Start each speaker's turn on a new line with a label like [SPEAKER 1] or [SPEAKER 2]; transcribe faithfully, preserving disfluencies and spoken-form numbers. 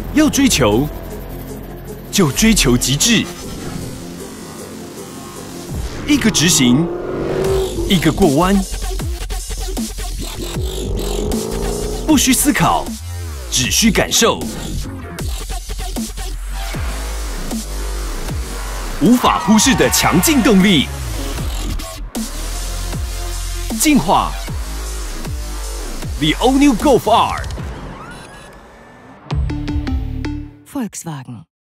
[SPEAKER 1] 要追求，就追求极致。一个直行，一个过弯，不需思考，只需感受。无法忽视的强劲动力，进化 ，The All New Golf R。
[SPEAKER 2] Volkswagen